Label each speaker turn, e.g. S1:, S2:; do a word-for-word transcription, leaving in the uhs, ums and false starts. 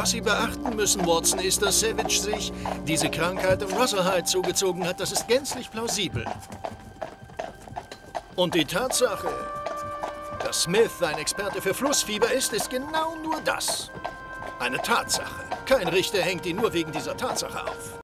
S1: Was Sie beachten müssen, Watson, ist, dass Savage sich diese Krankheit im Rotherhide zugezogen hat. Das ist gänzlich plausibel. Und die Tatsache, dass Smith ein Experte für Flussfieber ist, ist genau nur das. Eine Tatsache. Kein Richter hängt ihn nur wegen dieser Tatsache auf.